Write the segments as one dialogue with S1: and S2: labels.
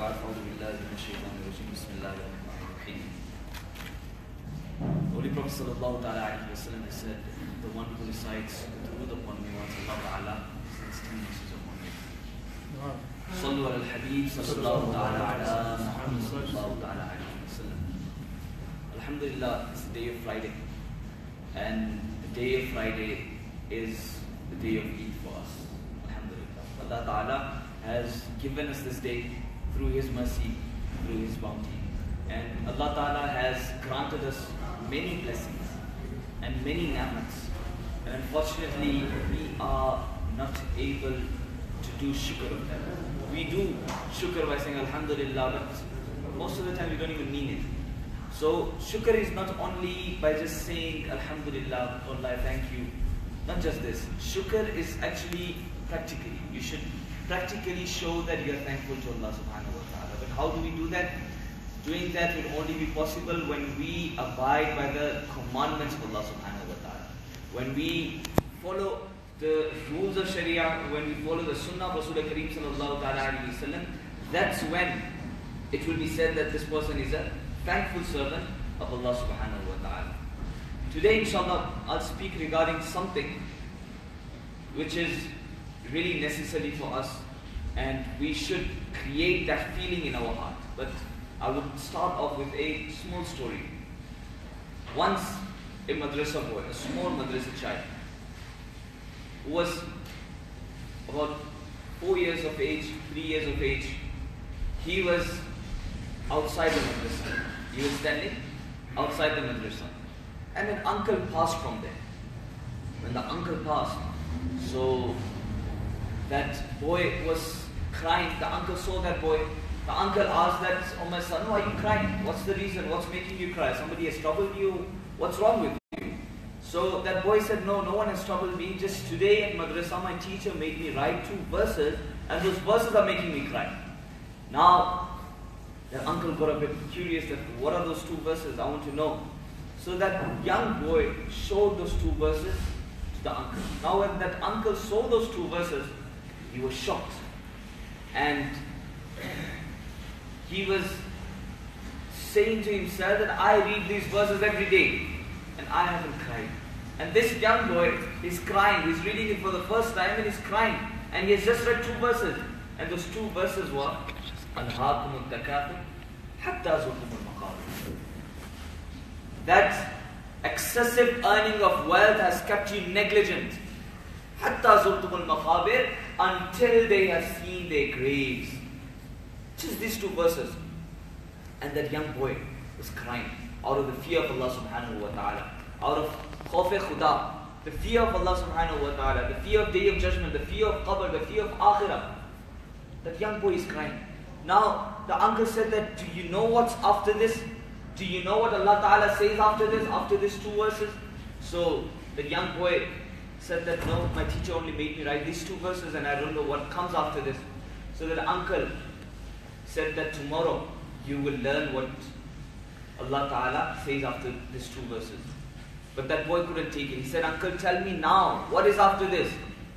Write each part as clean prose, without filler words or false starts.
S1: بعد أعوذ بالله من الشيطان الرجيم بسم الله الرحمن الرحيم. Holy Prophet sallallahu ta'ala alayhi wa sallam has said, the one who recites درود upon me once Allah ta'ala sends 10 mercies upon me. صلوا على الحبيب صلى الله تعالى على محمد صلى الله تعالى عليه وسلم. Alhamdulillah, it's the day of Friday, and the day of Friday is the day of Eid for us. Alhamdulillah, Allah ta'ala has given us this day through His mercy, through His bounty, and Allah ta'ala has granted us many blessings and many ni'mats, and unfortunately we are not able to do shukr of them. We do shukr by saying Alhamdulillah, but most of the time we don't even mean it. So shukr is not only by just saying Alhamdulillah, Allah, thank you. Not just this. Shukr is actually practically. You should practically show that you are thankful to Allah subhanahu wa ta'ala. But how do we do that? Doing that will only be possible when we abide by the commandments of Allah subhanahu wa ta'ala. When we follow the rules of Sharia, when we follow the Sunnah of Rasulullah Kareem sallallahu ta'ala alayhi wa sallam, that's when it will be said that this person is a thankful servant of Allah subhanahu wa ta'ala. Today inshallah I'll speak regarding something which is really necessary for us, and we should create that feeling in our heart. But I would start off with a small story. Once a madrasa boy, a small madrasa child, who was about 4 years of age, 3 years of age, he was outside the madrasa. He was standing outside the madrasa, and an uncle passed from there. When the uncle passed, so that boy was crying. The uncle saw that boy. The uncle asked that, "Oh my son, why are you crying? What's the reason? What's making you cry? Somebody has troubled you? What's wrong with you?" So that boy said, "No, no one has troubled me. Just today at madrasa, my teacher made me write 2 verses, and those verses are making me cry." Now, that uncle got a bit curious that, what are those 2 verses? I want to know. So that young boy showed those 2 verses to the uncle. Now when that uncle saw those 2 verses, he was shocked. And he was saying to himself that I read these verses every day and I haven't cried. And this young boy is crying. He's reading it for the first time and he's crying. And he has just read 2 verses. And those 2 verses were أَلْهَاكُمُ التَّكَاثُرُ حَتَّى زُرْتُمُ الْمَقَابِرَ. That excessive earning of wealth has kept you negligent. حَتَّى زُرْتُمُ الْمَقَابِرَ, until they have seen their graves. Just these 2 verses. And that young boy was crying out of the fear of Allah subhanahu wa ta'ala. Out of khawf khuda, the fear of Allah subhanahu wa ta'ala, the fear of Day of Judgment, the fear of Qabr, the fear of Akhirah. That young boy is crying. Now, the uncle said that, do you know what's after this? Do you know what Allah ta'ala says after this, after these 2 verses? So, the young boy said that, no, my teacher only made me write these 2 verses and I don't know what comes after this. So that uncle said that tomorrow you will learn what Allah ta'ala says after these 2 verses. But that boy couldn't take it. He said, uncle, tell me now, what is after this?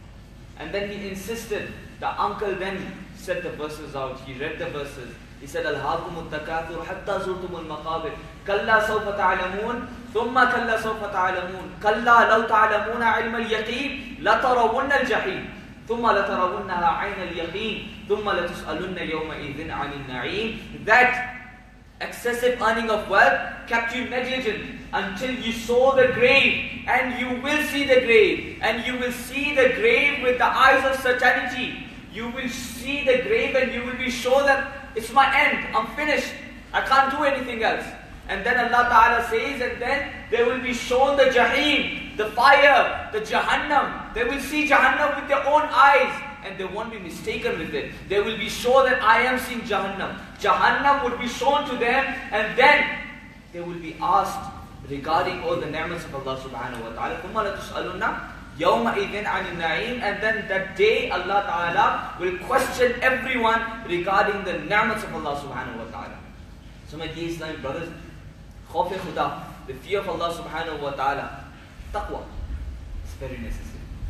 S1: And then he insisted. The uncle then said the verses out. He read the verses. He said, أَلْهَاكُمُ التَّكَاثُرُ حَتَّى زُرْتُمُ الْمَقَابِرَ كَلَّا سَوْفَ تَعْلَمُونَ ثُمَّ كَلَّا سَوْفَ تَعْلَمُونَ كَلَّا لَوْ تَعْلَمُونَ عِلْمَ الْيَقِينِ لَتَرَوُنَّ الْجَحِيمِ ثُمَّ لَتَرَوُنَّهَا عَيْنَ الْيَقِينِ ثُمَّ لَتُسْأَلُنَّ يَوْمَئِذٍ عَنِ النَّعِيمِ. That excessive earning of wealth kept you negligent until you saw the grave, and you will see the grave, and you will see the grave with the eyes of certainty. You will see the grave and you will be sure that it's my end, I'm finished, I can't do anything else. And then Allah Ta'ala says, and then they will be shown the Jahim, the fire, the Jahannam. They will see Jahannam with their own eyes and they won't be mistaken with it. They will be sure that I am seeing Jahannam. Jahannam would be shown to them, and then they will be asked regarding all the ni'mats of Allah Subhanahu wa Ta'ala. ثُمَّ لَتُسْأَلُنَّ يَوْمَئِذٍ عَنِ النَّعِيمِ. And then that day Allah Ta'ala will question everyone regarding the ni'mats of Allah Subhanahu wa Ta'ala. So my dear Islamic brothers, khawf khuda, the fear of Allah Subhanahu wa Ta'ala, taqwa, is very necessary.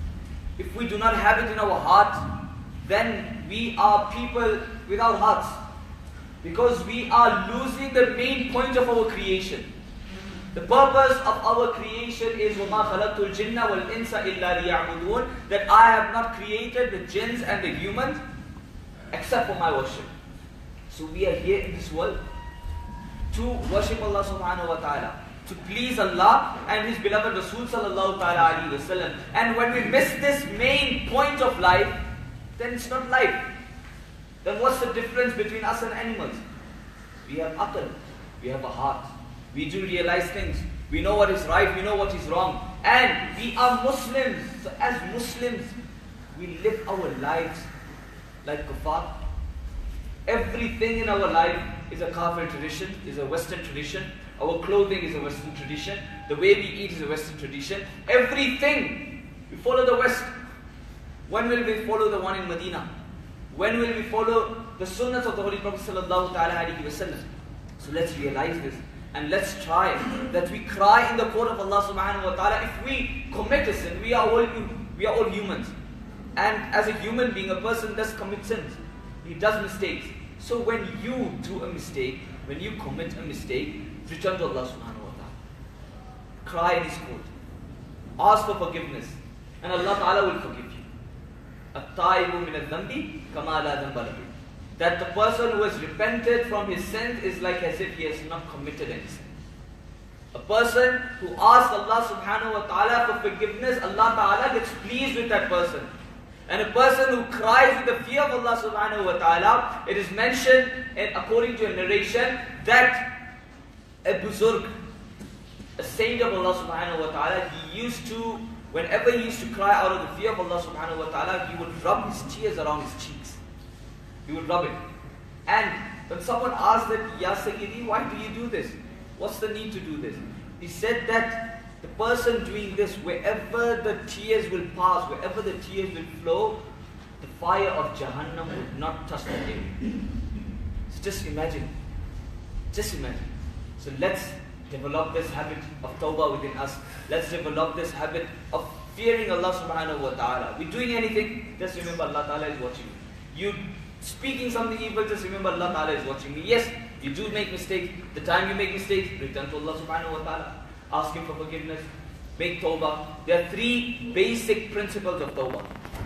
S1: If we do not have it in our heart, then we are people without hearts. Because we are losing the main point of our creation. The purpose of our creation is وَمَا خَلَقْتُ الْجِنَّ وَالْإِنسَ إِلَّا لِيَعْبُدُونَ, that I have not created the jinns and the humans except for my worship. So we are here in this world to worship Allah subhanahu wa ta'ala, to please Allah and His beloved Rasul sallallahu ta'ala alayhi wa sallam. And when we miss this main point of life, then it's not life. Then what's the difference between us and animals? We have aql, we have a heart. We do realize things. We know what is right, we know what is wrong. And we are Muslims. So as Muslims, we live our lives like kuffar. Everything in our life is a kafir tradition, is a Western tradition. Our clothing is a Western tradition. The way we eat is a Western tradition. Everything, we follow the West. When will we follow the one in Medina? When will we follow the sunnahs of the Holy Prophet sallallahu ta'ala alayhi wa sallam? So let's realize this. And let's try that we cry in the court of Allah subhanahu wa ta'ala. If we commit a sin, we are all humans. And as a human being, a person does commit sins. He does mistakes. So when you do a mistake, when you commit a mistake, return to Allah subhanahu wa ta'ala. Cry in His court. Ask for forgiveness. And Allah ta'ala will forgive you. التائب من الذنب كما لا ذنب له. That the person who has repented from his sins is like as if he has not committed any sin. A person who asks Allah subhanahu wa ta'ala for forgiveness, Allah ta'ala gets pleased with that person. And a person who cries with the fear of Allah subhanahu wa ta'ala, it is mentioned according to a narration that a buzurg, a saint of Allah subhanahu wa ta'ala, whenever he used to cry out of the fear of Allah subhanahu wa ta'ala, he would rub his tears around his cheeks. He would rub it. And when someone asked that, Ya Sayyidi, why do you do this? What's the need to do this? He said that the person doing this, wherever the tears will pass, wherever the tears will flow, the fire of Jahannam would not touch the area. So just imagine. Just imagine. So let's develop this habit of tawbah within us. Let's develop this habit of fearing Allah subhanahu wa ta'ala. We're doing anything, just remember Allah ta'ala is watching you. You speaking something evil, just remember Allah ta'ala is watching me. Yes, you do make mistakes. The time you make mistakes, return to Allah subhanahu wa ta'ala. Ask Him for forgiveness. Make tawbah. There are three basic principles of tawbah.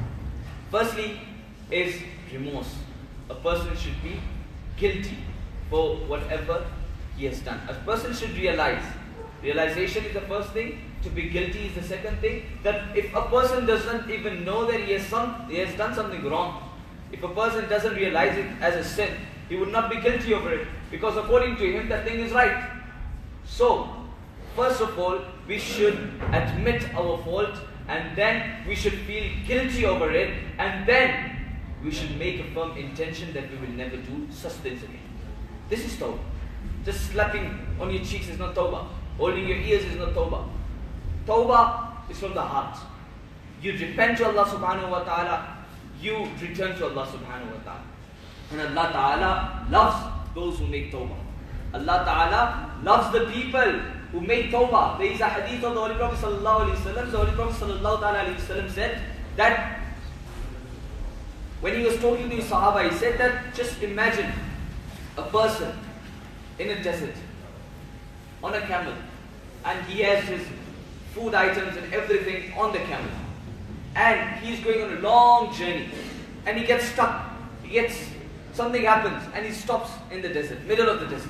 S1: Firstly is remorse. A person should be guilty for whatever he has done. A person should realize. Realization is the first thing. To be guilty is the second thing. That if a person doesn't even know that he has done something wrong, if a person doesn't realize it as a sin, he would not be guilty over it. Because according to him, that thing is right. So, first of all, we should admit our fault, and then we should feel guilty over it, and then we should make a firm intention that we will never do such things again. This is tawbah. Just slapping on your cheeks is not tawbah. Holding your ears is not tawbah. Tawbah is from the heart. You repent to Allah subhanahu wa ta'ala. You return to Allah subhanahu wa ta'ala. And Allah ta'ala loves those who make tawbah. Allah ta'ala loves the people who make tawbah. There is a hadith of the Holy Prophet sallallahu alaihi wasallam. The Holy Prophet sallallahu alaihi wasallam said that when he was talking to his Sahaba, he said that just imagine a person in a desert on a camel, and he has his food items and everything on the camel, and he's going on a long journey, and he gets stuck. Something happens, and he stops in the desert, middle of the desert,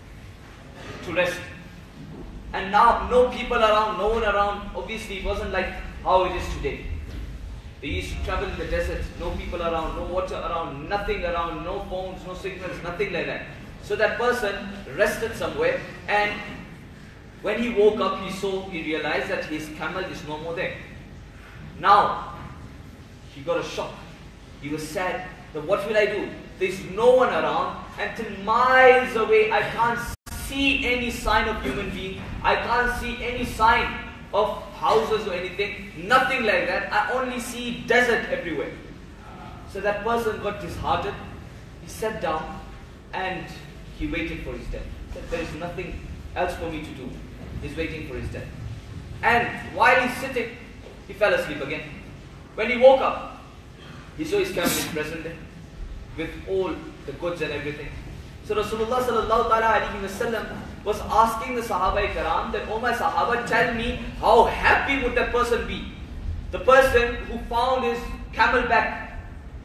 S1: to rest. And now no people around, no one around. Obviously it wasn't like how it is today. They used to travel in the desert, no people around, no water around, nothing around, no phones, no signals, nothing like that. So that person rested somewhere, and when he woke up, he realized that his camel is no more there. Now, he got a shock. He was sad. That what will I do? There's no one around, and till miles away, I can't see any sign of human being. I can't see any sign of houses or anything. Nothing like that. I only see desert everywhere. So that person got disheartened. He sat down and he waited for his death. He said, there is nothing else for me to do. He's waiting for his death. And while he's sitting, he fell asleep again. When he woke up, he saw his camel is present there with all the goods and everything. So Rasulullah sallallahu alaihi wasallam was asking the Sahaba Karam that, oh my Sahaba, tell me how happy would that person be? The person who found his camel back.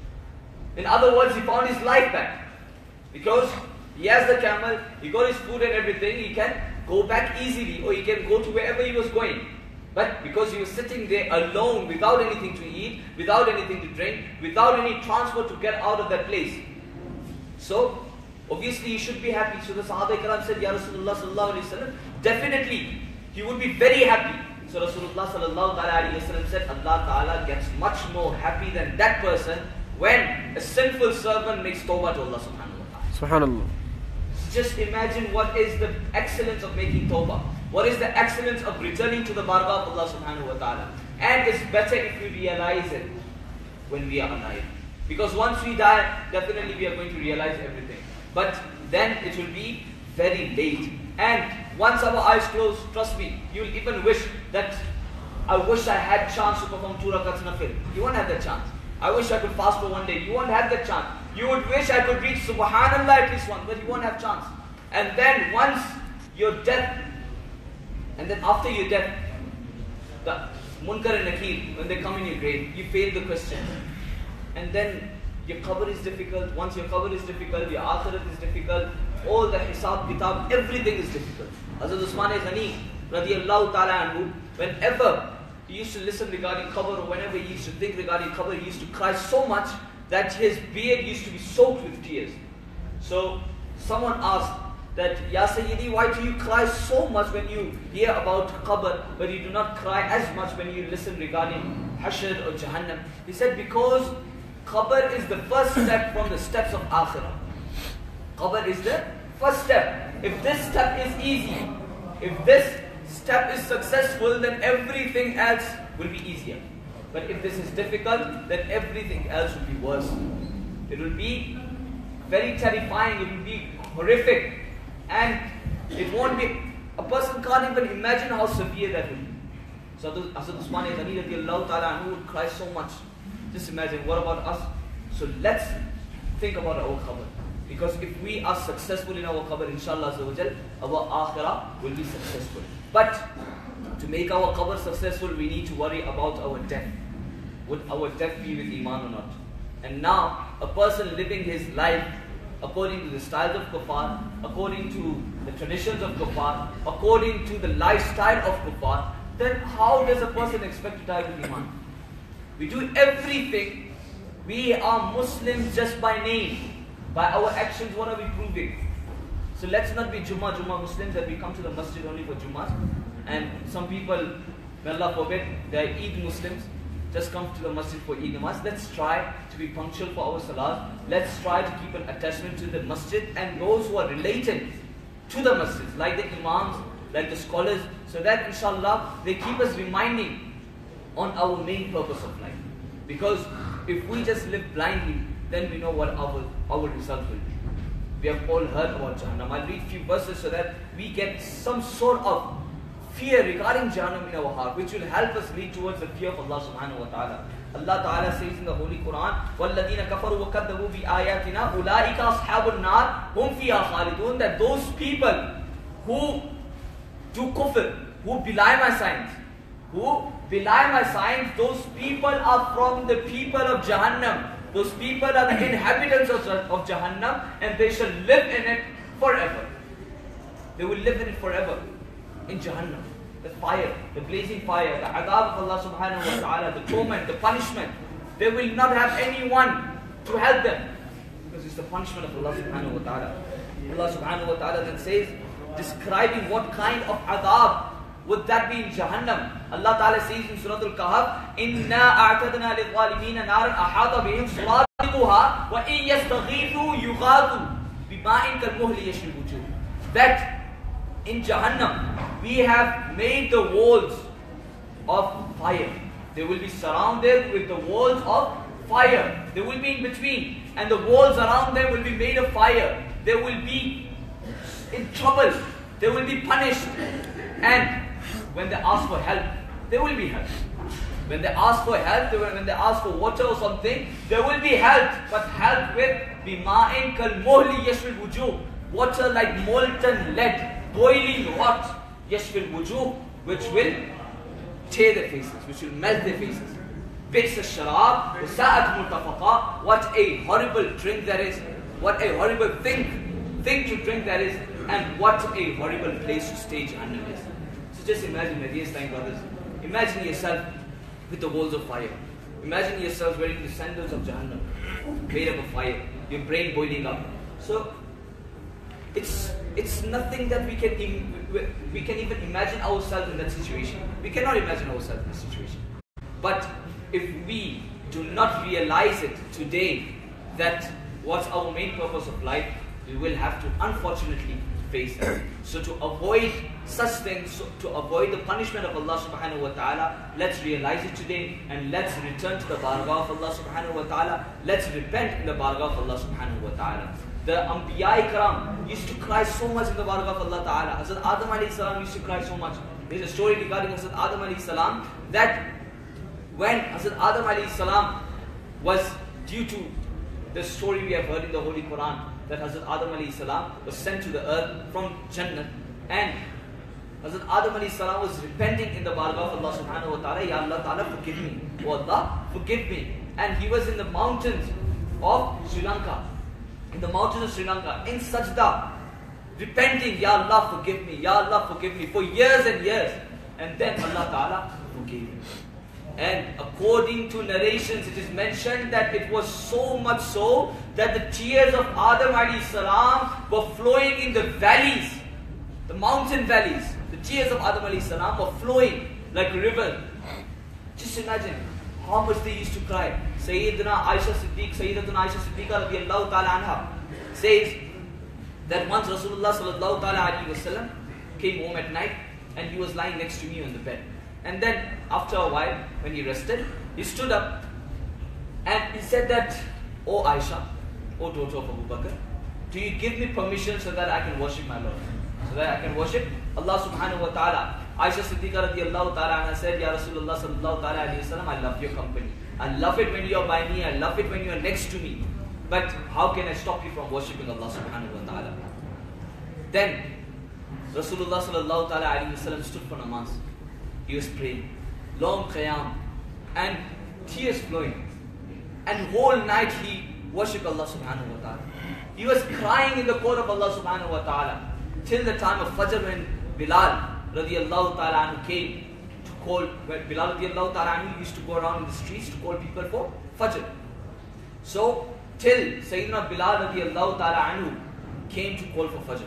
S1: In other words, he found his life back. Because he has the camel, he got his food and everything, he can go back easily, or he can go to wherever he was going. But because he was sitting there alone, without anything to eat, without anything to drink, without any transport to get out of that place. So, obviously he should be happy. So the Sahaba Ikram said, Ya Rasulullah sallallahu alayhi wa sallam, definitely, he would be very happy. So Rasulullah sallallahu alayhi wa sallam said, Allah Ta'ala gets much more happy than that person when a sinful servant makes tawbah to Allah subhanahu wa ta'ala.
S2: Subhanallah.
S1: Just imagine what is the excellence of making tawbah. What is the excellence of returning to the bargah of Allah subhanahu wa ta'ala. And it's better if we realize it when we are alive. Because once we die, definitely we are going to realize everything. But then it will be very late. And once our eyes close, trust me, you will even wish that, I wish I had chance to perform 2 rakats nafil. You won't have that chance. I wish I could fast for 1 day. You won't have that chance. You would wish I could reach Subhanallah at least once, but you won't have chance. And then once your death, and then after your death, the Munkar and Nakir, when they come in your grave, you fail the question. And then your qabr is difficult. Once your qabr is difficult, your akhirat is difficult, all the hisab, kitab, everything is difficult. Hazrat Usman Madani, radiyallahu ta'ala anhu, whenever he used to listen regarding qabr, or whenever he used to think regarding qabr, he used to cry so much that his beard used to be soaked with tears. So someone asked that, Ya Sayyidi, why do you cry so much when you hear about qabr, but you do not cry as much when you listen regarding Hashr or Jahannam? He said, because qabr is the first step from the steps of akhirah. Qabr is the first step. If this step is easy, if this step is successful, then everything else will be easier. But if this is difficult, then everything else will be worse. It will be very terrifying, it will be horrific. And it won't be, a person can't even imagine how severe that will be. So Hazrat Usman Madani radiallahu ta'ala anhu would cry so much. Just imagine, what about us? So let's think about our qabr. Because if we are successful in our qabr, inshallah our akhirah will be successful. But to make our qabr successful, we need to worry about our death. Would our death be with iman or not? And now, a person living his life according to the styles of kuffar, according to the traditions of kuffar, according to the lifestyle of kuffar, then how does a person expect to die with iman? We do everything. We are Muslims just by name. By our actions, what are we proving? So let's not be Jummah Muslims that we come to the masjid only for Jummah. And some people, may Allah forbid, they are Eid Muslims, just come to the masjid for Eid namaz. Let's try to be punctual for our salat. Let's try to keep an attachment to the masjid and those who are related to the masjid, like the imams, like the scholars, so that inshallah they keep us reminding on our main purpose of life. Because if we just live blindly, then we know what our result will be. We have all heard about Jahannam. I'll read a few verses so that we get some sort of fear regarding Jahannam in our heart, which will help us lead towards the fear of Allah subhanahu wa ta'ala. Allah ta'ala says in the Holy Quran, وَالَّذِينَ كَفَرُوا وَكَذَّبُوا بِآيَاتِنَا أُولَٰئِكَ أَصْحَابُ النَّارِ هُمْ فِيهَا خَالِدُونَ. That those people who do kufr, who belie my signs, those people are from the people of Jahannam. Those people are the inhabitants of Jahannam, and they shall live in it forever. They will live in it forever. In Jahannam. The fire, the blazing fire, the adab of Allah subhanahu wa ta'ala, the torment, the punishment. They will not have anyone to help them. Because it's the punishment of Allah subhanahu wa ta'ala. Allah subhanahu wa ta'ala then says, describing what kind of adab would that be in Jahannam. Allah Ta'ala says in Surah Al-Kahf, إِنَّا أَعْتَدْنَا لِلظَّالِمِينَ نَارًا أَحَاطَ بِهِمْ سُرَادِقُهَا وَإِنْ يَسْتَغِيثُوا يُغَاثُوا بِمَاءٍ كَالْمُهْلِ يَشْوِي الْوُجُوهِ. That in Jahannam, we have made the walls of fire. They will be surrounded with the walls of fire. They will be in between, and the walls around them will be made of fire. They will be in trouble. They will be punished. And when they ask for help, they will be helped. When they ask for help, when they ask for water or something, there will be help, but help with bima'in kal mohli yashfil wujuh, water like molten lead, boiling hot, yashfil wujuh, which will tear their faces, which will melt their faces. Bi's al-sharab, wasa'at mutafaqa, what a horrible drink that is, what a horrible thing to drink that is, and what a horrible place to stay Jahannam is. So just imagine, my dear Islamic brothers, imagine yourself with the walls of fire. Imagine yourselves wearing the sandals of Jahannam, made up of fire, your brain boiling up. So it's nothing that we can even imagine ourselves in that situation. We cannot imagine ourselves in that situation. But if we do not realize it today, that what's our main purpose of life, we will have to unfortunately face that. So to avoid such things, to avoid the punishment of Allah subhanahu wa ta'ala, let's realize it today and let's return to the bargah of Allah subhanahu wa ta'ala. Let's repent in the bargah of Allah subhanahu wa ta'ala. The Anbiya Ikram used to cry so much in the bargah of Allah ta'ala. Hazrat Adam alayhi salam used to cry so much. There's a story regarding Hazrat Adam alayhi salam, that when Hazrat Adam alayhi salam was, due to the story we have heard in the Holy Quran, that Hazrat Adam alayhi salam was sent to the earth from Jannah, and Hazrat Adam alayhi salam was repenting in the bargah of Allah subhanahu wa ta'ala, Ya Allah ta'ala, forgive me, oh Allah, forgive me. And he was in the mountains of Sri Lanka, in sajda, repenting, Ya Allah forgive me, Ya Allah forgive me, for years and years. And then Allah ta'ala forgave him. And according to narrations, it is mentioned that it was so much so that the tears of Adam alayhi salam were flowing in the valleys, the mountain valleys. The tears of Adam alayhi salam were flowing like a river. Just imagine how much they used to cry. Sayyidatuna Aisha Siddiqa radiyallahu ta'ala anha says that once Rasulullah sallallahu ta'ala alayhi wasallam came home at night, and he was lying next to me on the bed. And then after a while, when he rested, he stood up and he said that, "Oh Aisha, oh daughter of Abu Bakr, do you give me permission so that I can worship my Lord? So that I can worship Allah subhanahu wa ta'ala?" Aisha Siddiqa radiyallahu ta'ala anha said, "Ya Rasulullah sallallahu ta'ala alayhi wasallam, I love your company. I love it when you are by me, I love it when you are next to me. But how can I stop you from worshipping Allah subhanahu wa ta'ala?" Then Rasulullah sallallahu ta'ala alayhi wasallam stood for namaz. He was praying, long qiyam, and tears flowing. And whole night he worshipped Allah subhanahu wa ta'ala. He was crying in the court of Allah subhanahu wa ta'ala till the time of Fajr, when Bilal radiyallahu ta'ala anhu came to call. When Bilal radiyallahu ta'ala anhu used to go around in the streets to call people for Fajr. So till Sayyidina Bilal radiyallahu ta'ala anhu came to call for Fajr.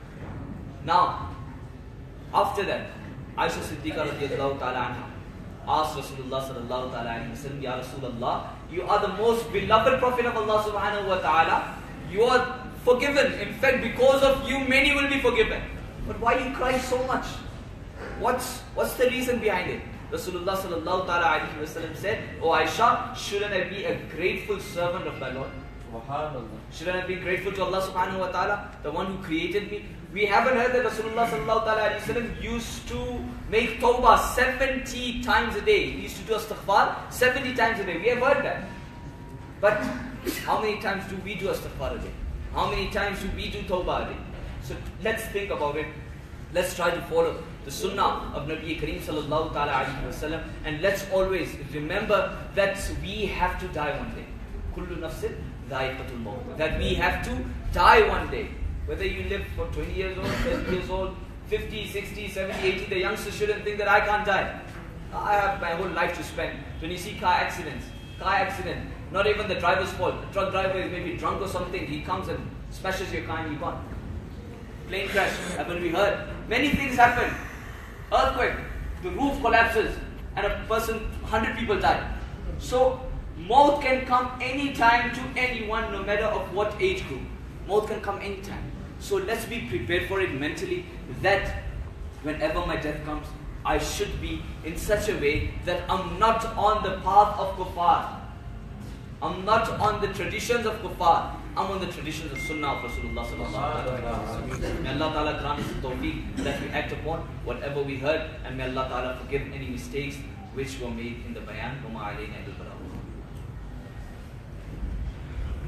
S1: Now, after that, Aisha Siddiqa radiyallahu ta'ala anha asked Rasulullah sallallahu ta'ala alayhi wa sallam, "Ya Rasulullah, you are the most beloved Prophet of Allah subhanahu wa ta'ala. You are forgiven. In fact, because of you, many will be forgiven. But why you cry so much? What's the reason behind it?" Rasulullah sallallahu ta'ala alayhi wa sallam said, "Oh Aisha, shouldn't I be a grateful servant of my Lord? Shouldn't I be grateful to Allah subhanahu wa ta'ala, the one who created me?" We haven't heard that Rasulullah sallallahu ta'ala alayhi wa sallam used to make taubah 70 times a day. He used to do astaghfar 70 times a day. We have heard that. But how many times do we do astaghfar a day? How many times do we do taubah a day? So let's think about it. Let's try to follow the sunnah of Nabi Kareem sallallahu ta'ala alayhi wa sallam, and let's always remember that we have to die one day. Kullu nafsin dha'iqatul maut. That we have to die one day. Whether you live for 20 years old, 30 years old, 50, 60, 70, 80, the youngsters shouldn't think that I can't die. I have my whole life to spend. When you see car accident, not even the driver's fault. The truck driver is maybe drunk or something. He comes and smashes your car and you're gone. Plane crash, haven't we heard? Many things happen. Earthquake, the roof collapses and a person, 100 people die. So, maut can come anytime to anyone, no matter of what age group. Maut can come anytime. So let's be prepared for it mentally, that whenever my death comes, I should be in such a way that I'm not on the path of kuffar. I'm not on the traditions of kuffar. I'm on the traditions of sunnah of Rasulullah sallallahu alaihi wasallam. May Allah ta'ala grant us the tawfiq that we act upon whatever we heard, and may Allah ta'ala forgive any mistakes which were made in the Bayan. Wama alayna illa al-balagh.